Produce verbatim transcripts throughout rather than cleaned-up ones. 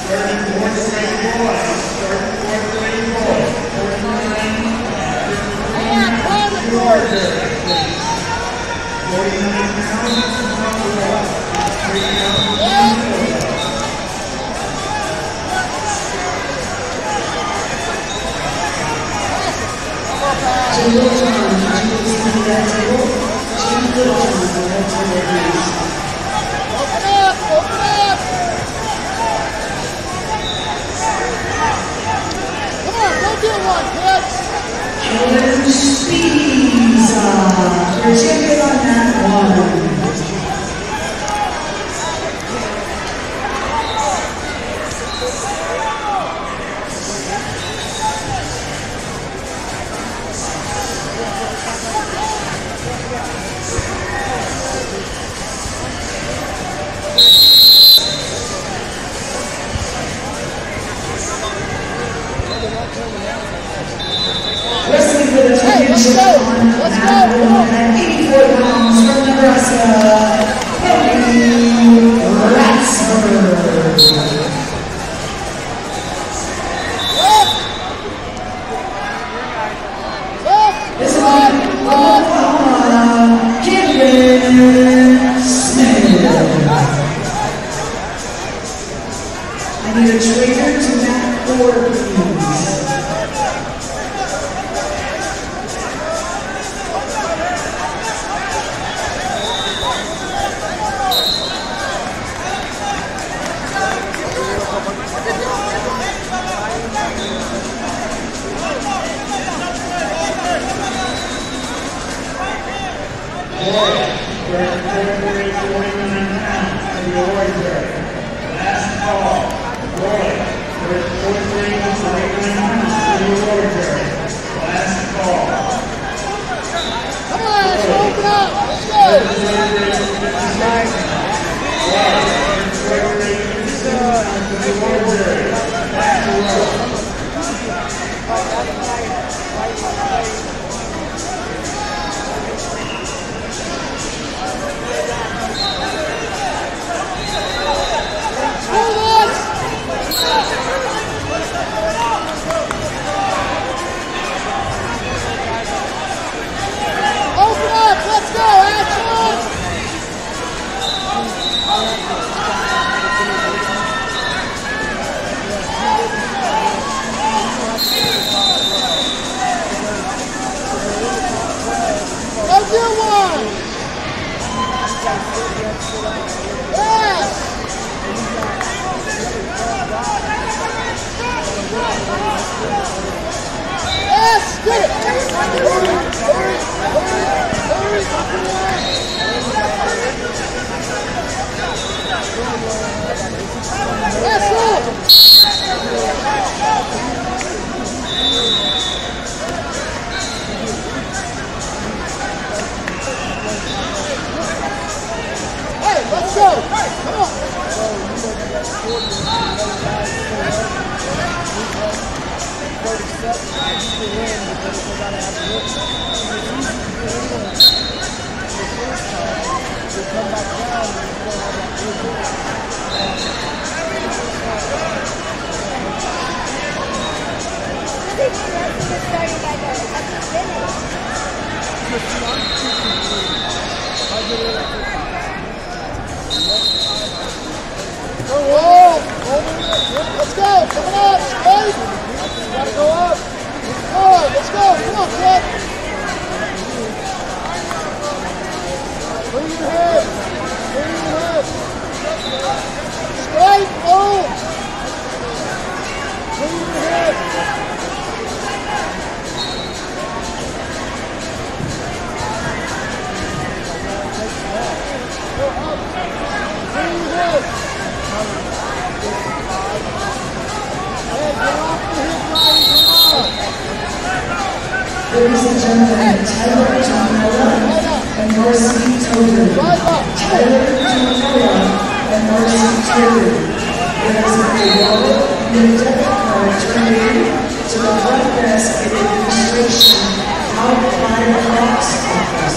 Ladies and gentlemen, Tyler Tomola and Marcy Toder. Tyler Tomola and Marcy Toder. There is a wallet and a debit card turned in to the front desk in administration out by the box office.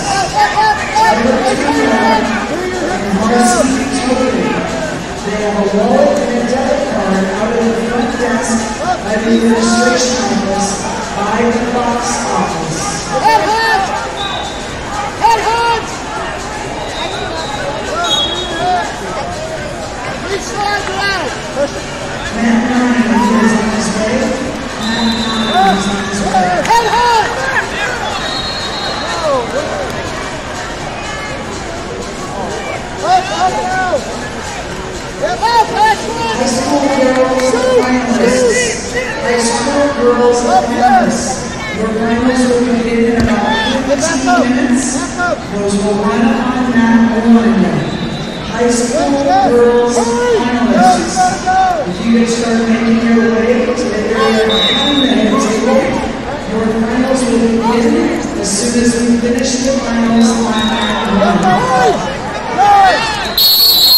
Tyler Tomola and Marcy Toder. They have a wallet and a debit card out by the administration office by the box office. Head hunt! Head hunt! Each side around! Matt nine is on his way. Matt nine is on his way. Head hunt! Up, up, up! Get up, excellent! High school girls finalists. High school girls finalists. Your finals will begin in about fifteen minutes. Those will run on Map one. High school girls finalists. If you guys start making your way to the area behind the head table, your finals will begin as soon as we finish the finals on Map one.